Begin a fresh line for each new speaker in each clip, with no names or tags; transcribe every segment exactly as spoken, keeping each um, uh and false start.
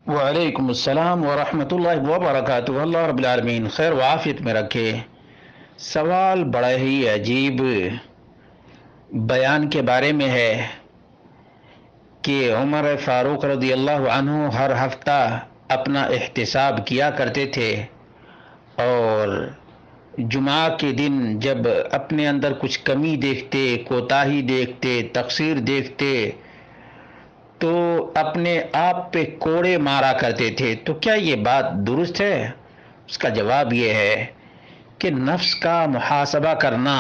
وعلیکم السلام ورحمۃ اللہ وبرکاتہ۔ اللہ رب العالمین خیر و عافیت میں رکھے۔ سوال بڑا ہی عجیب بیان کے بارے میں ہے کہ عمر فاروق رضی اللہ عنہ ہر ہفتہ اپنا احتساب کیا کرتے تھے، اور جمعہ کے دن جب اپنے اندر کچھ کمی دیکھتے، کوتاہی دیکھتے، تقصیر دیکھتے تو اپنے آپ پہ کوڑے مارا کرتے تھے۔ تو کیا یہ بات درست ہے؟ اس کا جواب یہ ہے کہ نفس کا محاسبہ کرنا،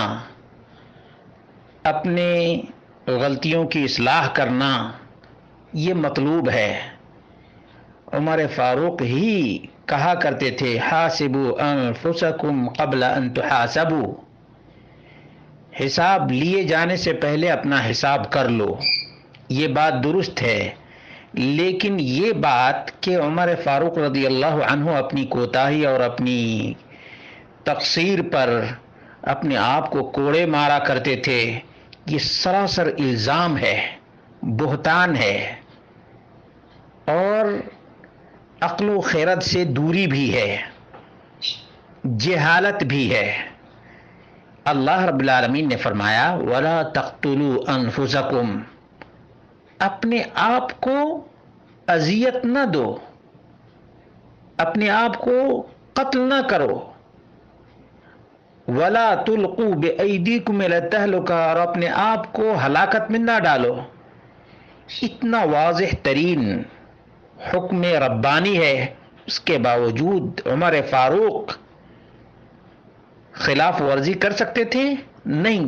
اپنے غلطیوں کی اصلاح کرنا، یہ مطلوب ہے۔ عمر فاروق ہی کہا کرتے تھے حاسبوا انفسکم قبل ان تحاسبوا، حساب لیے جانے سے پہلے اپنا حساب کر لو۔ یہ بات درست ہے، لیکن یہ بات کہ عمر فاروق رضی اللہ عنہ اپنی کوتاہی اور اپنی تقصیر پر اپنے آپ کو کوڑے مارا کرتے تھے، یہ سراسر الزام ہے، بہتان ہے، اور عقل و خیرت سے دوری بھی ہے، جہالت بھی ہے۔ اللہ رب العالمین نے فرمایا وَلَا تَقْتُلُوا أَنفُسَكُمْ، اپنے آپ کو اذیت نہ دو، اپنے آپ کو قتل نہ کرو۔ وَلَا تُلْقُوا بِأَيْدِيكُمْ إِلَى التَّهْلُكَةِ، اور اپنے آپ کو ہلاکت میں نہ ڈالو۔ اتنا واضح ترین حکم ربانی ہے، اس کے باوجود عمر فاروق خلاف ورزی کر سکتے تھے؟ نہیں۔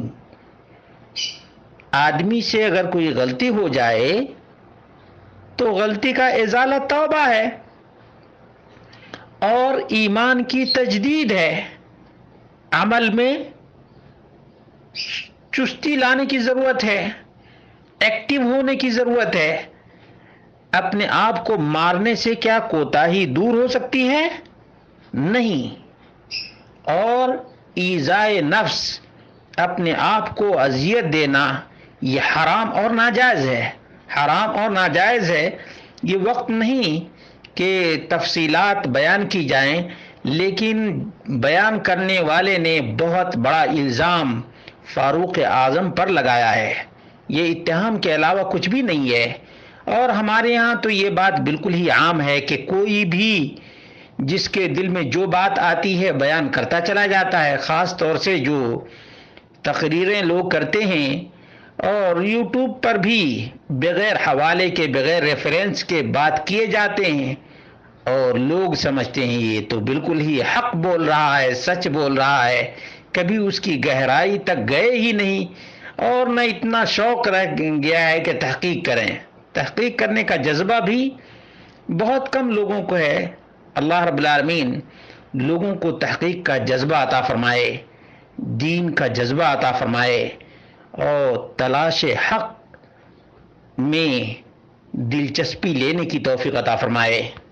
آدمی سے اگر کوئی غلطی ہو جائے تو غلطی کا ازالہ توبہ ہے اور ایمان کی تجدید ہے۔ عمل میں چستی لانے کی ضرورت ہے، ایکٹیو ہونے کی ضرورت ہے۔ اپنے آپ کو مارنے سے کیا کوتاہی دور ہو سکتی ہے؟ نہیں۔ اور ایذائے نفس، اپنے آپ کو اذیت دینا، یہ حرام اور ناجائز ہے، حرام اور ناجائز ہے۔ یہ وقت نہیں کہ تفصیلات بیان کی جائیں، لیکن بیان کرنے والے نے بہت بڑا الزام فاروق اعظم پر لگایا ہے۔ یہ اتہام کے علاوہ کچھ بھی نہیں ہے۔ اور ہمارے ہاں تو یہ بات بالکل ہی عام ہے کہ کوئی بھی جس کے دل میں جو بات آتی ہے بیان کرتا چلا جاتا ہے، خاص طور سے جو تقریریں لوگ کرتے ہیں اور یوٹیوب پر بھی بغیر حوالے کے، بغیر ریفرنس کے بات کیے جاتے ہیں، اور لوگ سمجھتے ہیں یہ تو بالکل ہی حق بول رہا ہے، سچ بول رہا ہے، کبھی اس کی گہرائی تک گئے ہی نہیں، اور نہ اتنا شوق رہ گیا ہے کہ تحقیق کریں۔ تحقیق کرنے کا جذبہ بھی بہت کم لوگوں کو ہے۔ اللہ رب العالمین لوگوں کو تحقیق کا جذبہ عطا فرمائے، دین کا جذبہ عطا فرمائے، اور تلاش حق میں دلچسپی لینے کی توفیق عطا فرمائے۔